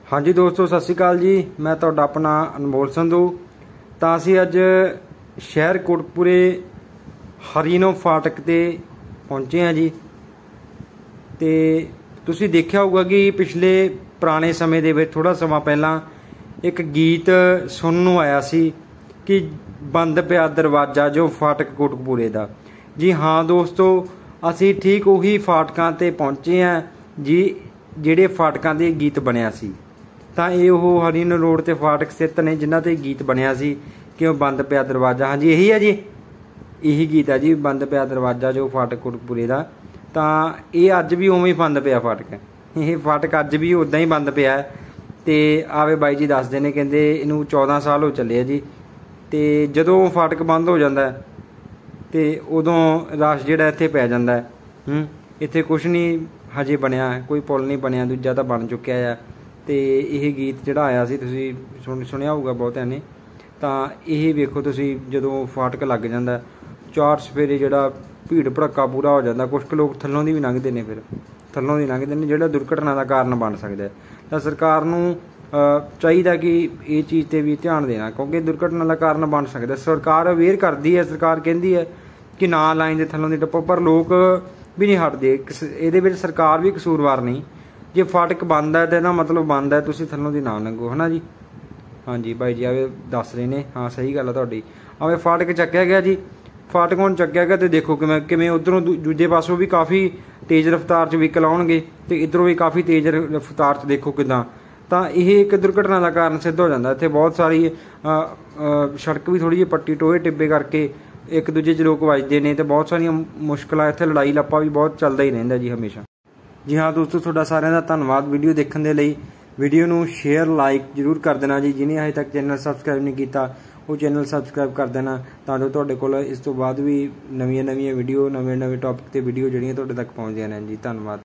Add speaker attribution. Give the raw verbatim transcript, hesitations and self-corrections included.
Speaker 1: हाँ जी दोस्तों, सत श्री अकाल जी। मैं तुहाडा अपना अनमोल संधू। तो असी अज शहर कोटपुरे हरीनो फाटक ते पहुँचे हैं जी। तो तुसी देखा होगा कि पिछले पुराने समय दे विच थोड़ा समा पहला एक गीत सुनने नूं आया सी कि बंद पिया दरवाजा जो फाटक कोटकपूरे दा। जी हाँ दोस्तों, असी ठीक उही फाटकां ते पहुँचे हैं जी जिहड़े फाटकां ते गीत बनिया सी। तो ये वो हरीनो रोड ते फाटक स्थित ने जिन्हां ते गीत बनिया सी कि बंद पिया दरवाजा। हाँ जी यही है जी, यही गीत है जी, बंद पिया दरवाजा जो फाटक कोटकपूरे दा। तो ये अज भी उवें ही बंद पिया फाटक, ये फाटक अज भी उदा ही बंद पिया। तो आवे बाई जी दसदे ने, कहंदे इनू चौदह साल हो चले जी। तो जदों फाटक बंद हो जाता है तो उदों रश जिहड़ा इत्थे पै जांदा है। इत्थे कुछ नहीं हजे बनया, कोई पुल नहीं बनया, दूजा तो बन चुकिया है। तो यह गीत जिहड़ा आया सी तुसीं सुन सुनिया होगा बहुतिਆਂ ने। तो यह वेखो तुसीं जदों फाटक लग जाता चार सवेरे जिहड़ा भीड़ भड़का पूरा हो जाता, कुछ लोग थल्लों दी भी लंघदे ने, फिर थल्लों दी लंघदे ने जिहड़ा दुर्घटना का कारण बन सकता है। तो सरकार नूं चाहिए कि ये चीज़ पर भी ध्यान देना, क्योंकि दुर्घटना का कारण बन सकता है। सरकार अवेयर करती है, सरकार कहती है कि ना लाइन के थल्लों दी टप्पो, पर लोग भी नहीं हटते। ये सरकार भी कसूरवार नहीं। जे फाटक बंद है तो ना मतलब बंद है, तुसीं थल्लों दी ना लंघो, है ना जी। हाँ जी भाई जी आवे दस रहे ने, हाँ सही गल है तुहाडी। आवे फाटक चक्या गया जी, फाटक हुण चक्या गया तो देखो किवें किवें उधरों दूजे पासों भी काफ़ी तेज़ रफ्तार च व्हीकल आउणगे तो इधरों भी काफ़ी तेज़ रफ्तार च देखो किदां। तो यह एक दुर्घटना का कारण सिद्ध हो जाता। इत्थे बहुत सारी सड़क भी थोड़ी जी पट्टी टोए टिब्बे करके एक दूजे च लोग वजदे ने, तो बहुत सारिया मुश्किलां, इत्थे लड़ाई लप्पा भी बहुत चलता ही रहिंदा जी हमेशा। जी हाँ दोस्तों, तुहाडा सारिਆਂ ਦਾ धन्नवाद वीडियो देखने के लिए। वीडियो नूं शेयर लाइक जरूर कर देना जी। जिन्हें अजे तक चैनल सबसक्राइब नहीं किया वो चैनल सबसक्राइब कर देना, तां तुहाडे कोल इस तो बाद भी नवीं नवीं वीडियो नवे नवे टॉपिक ते वीडियो जिहड़ियां तुहाडे तक पहुँचदियां रहन जी। धन्नवाद।